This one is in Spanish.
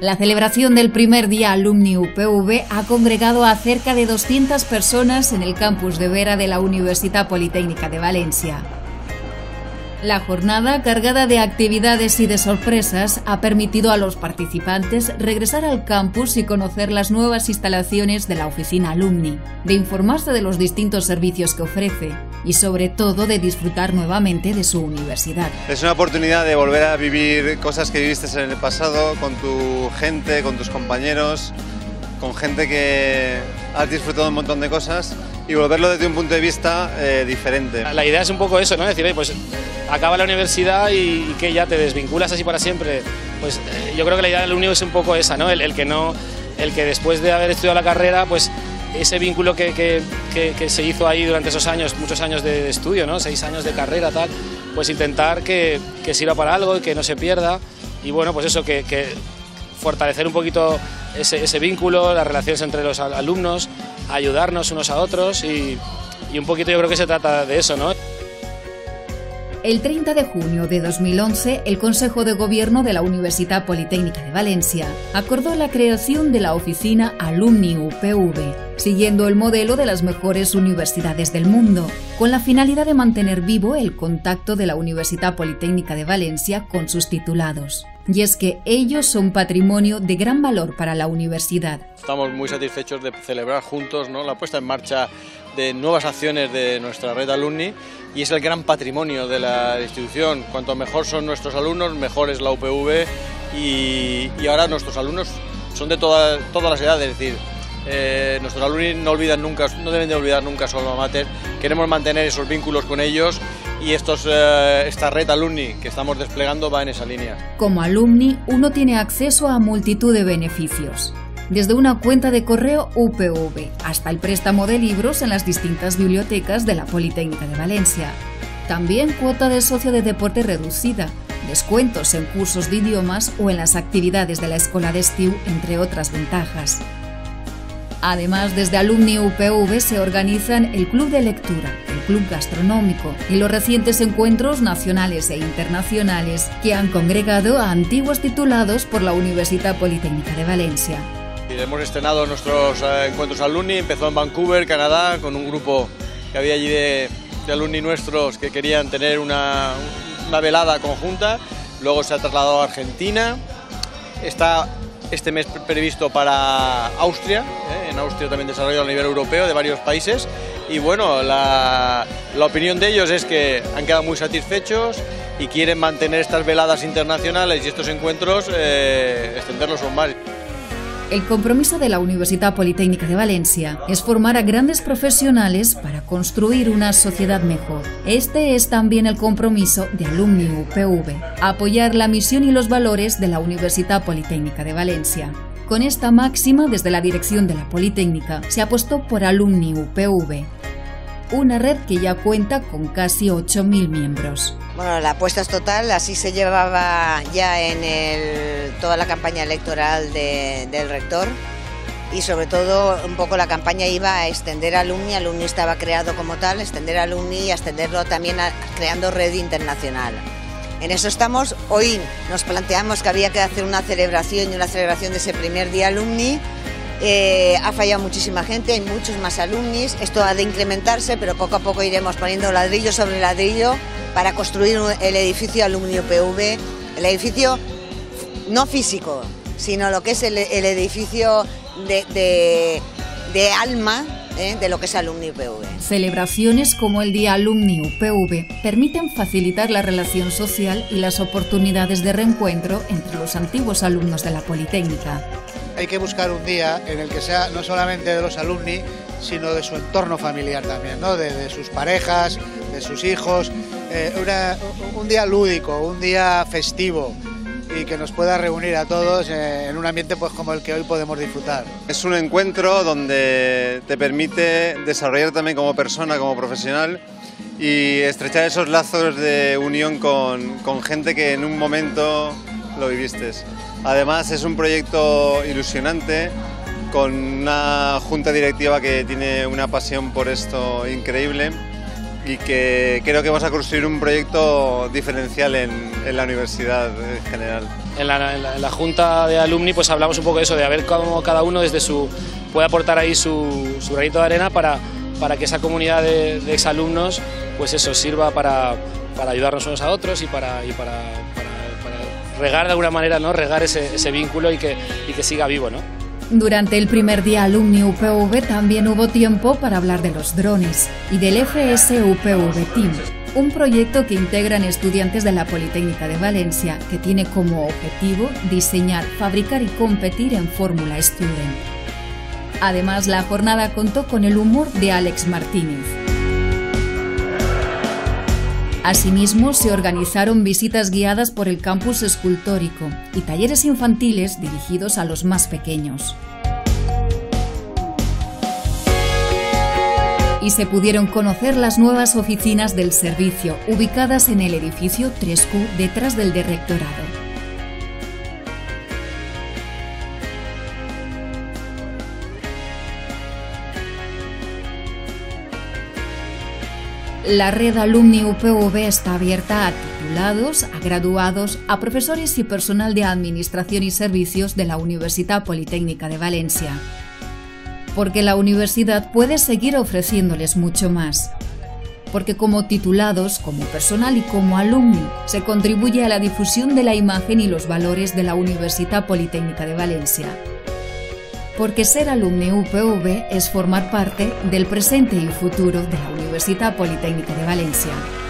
La celebración del primer día Alumni UPV ha congregado a cerca de 200 personas en el campus de Vera de la Universitat Politécnica de Valencia. La jornada, cargada de actividades y de sorpresas, ha permitido a los participantes regresar al campus y conocer las nuevas instalaciones de la oficina Alumni, de informarse de los distintos servicios que ofrece y, sobre todo, de disfrutar nuevamente de su universidad. Es una oportunidad de volver a vivir cosas que viviste en el pasado, con tu gente, con tus compañeros, con gente que has disfrutado un montón de cosas y volverlo desde un punto de vista diferente. La idea es un poco eso, ¿no? Decir, pues acaba la universidad y que ya te desvinculas así para siempre. Pues yo creo que la idea del Alumni es un poco esa, ¿no? El que después de haber estudiado la carrera, pues ese vínculo que se hizo ahí durante esos años, muchos años de estudio, ¿no? 6 años de carrera, tal, pues intentar que sirva para algo y que no se pierda. Y bueno, pues eso, que fortalecer un poquito ese vínculo, las relaciones entre los alumnos, ayudarnos unos a otros y un poquito yo creo que se trata de eso, ¿no? El 30 de junio de 2011, el Consejo de Gobierno de la Universitat Politécnica de Valencia acordó la creación de la oficina Alumni UPV, siguiendo el modelo de las mejores universidades del mundo, con la finalidad de mantener vivo el contacto de la Universitat Politécnica de Valencia con sus titulados. Y es que ellos son patrimonio de gran valor para la universidad. Estamos muy satisfechos de celebrar juntos, ¿no?, la puesta en marcha de nuevas acciones de nuestra red Alumni, y es el gran patrimonio de la institución. Cuanto mejor son nuestros alumnos, mejor es la UPV, y ahora nuestros alumnos son de todas las edades, es decir, nuestros alumnos no deben de olvidar nunca su alma mater. Queremos mantener esos vínculos con ellos y esta red Alumni que estamos desplegando va en esa línea. Como alumni, uno tiene acceso a multitud de beneficios, desde una cuenta de correo UPV hasta el préstamo de libros en las distintas bibliotecas de la Politécnica de Valencia. También cuota de socio de deporte reducida, descuentos en cursos de idiomas o en las actividades de la Escola d'Estiu, entre otras ventajas. Además, desde Alumni UPV se organizan el Club de Lectura, el Club Gastronómico y los recientes encuentros nacionales e internacionales que han congregado a antiguos titulados por la Universitat Politécnica de Valencia. Hemos estrenado nuestros encuentros Alumni, empezó en Vancouver, Canadá, con un grupo que había allí de alumni nuestros que querían tener una velada conjunta, luego se ha trasladado a Argentina, está este mes previsto para Austria, en Austria también desarrollado a nivel europeo de varios países, y bueno, la opinión de ellos es que han quedado muy satisfechos y quieren mantener estas veladas internacionales y estos encuentros, extenderlos aún más. El compromiso de la Universitat Politécnica de Valencia es formar a grandes profesionales para construir una sociedad mejor. Este es también el compromiso de Alumni UPV, apoyar la misión y los valores de la Universitat Politécnica de Valencia. Con esta máxima, desde la dirección de la Politécnica, se apostó por Alumni UPV, una red que ya cuenta con casi 8.000 miembros. Bueno, la apuesta es total, así se llevaba ya en toda la campaña electoral del rector, y sobre todo un poco la campaña iba a extender Alumni. Alumni estaba creado como tal, extender Alumni y extenderlo también creando red internacional. En eso estamos. Hoy nos planteamos que había que hacer una celebración de ese primer día Alumni. Ha fallado muchísima gente, hay muchos más alumnis, esto ha de incrementarse, pero poco a poco iremos poniendo ladrillo sobre ladrillo para construir el edificio Alumni UPV, el edificio no físico, sino lo que es el edificio de alma de lo que es Alumni UPV. Celebraciones como el Día Alumni UPV permiten facilitar la relación social y las oportunidades de reencuentro entre los antiguos alumnos de la Politécnica. Hay que buscar un día en el que sea no solamente de los alumni, sino de su entorno familiar también, ¿no? de sus parejas, de sus hijos, un día lúdico, un día festivo, y que nos pueda reunir a todos en un ambiente pues como el que hoy podemos disfrutar. Es un encuentro donde te permite desarrollar también como persona, como profesional, y estrechar esos lazos de unión con gente que en un momento lo viviste. Además es un proyecto ilusionante, con una junta directiva que tiene una pasión por esto increíble, y que creo que vamos a construir un proyecto diferencial en la universidad en general. En la junta de alumni pues hablamos un poco de eso, de ver cómo cada uno desde su puede aportar ahí su granito de arena para que esa comunidad de exalumnos pues eso sirva para ayudarnos unos a otros y para regar de alguna manera, ¿no? Regar ese vínculo y que siga vivo, ¿no? Durante el primer día Alumni UPV también hubo tiempo para hablar de los drones y del FS UPV Team, un proyecto que integran estudiantes de la Politécnica de Valencia que tiene como objetivo diseñar, fabricar y competir en Fórmula Student. Además, la jornada contó con el humor de Àlex Martínez. Asimismo, se organizaron visitas guiadas por el campus escultórico y talleres infantiles dirigidos a los más pequeños. Y se pudieron conocer las nuevas oficinas del servicio, ubicadas en el edificio 3Q detrás del de Rectorado. La red Alumni UPV está abierta a titulados, a graduados, a profesores y personal de Administración y Servicios de la Universitat Politécnica de Valencia. Porque la universidad puede seguir ofreciéndoles mucho más. Porque como titulados, como personal y como alumni, se contribuye a la difusión de la imagen y los valores de la Universitat Politécnica de Valencia. Porque ser alumni UPV es formar parte del presente y futuro de la Universitat Politécnica de Valencia.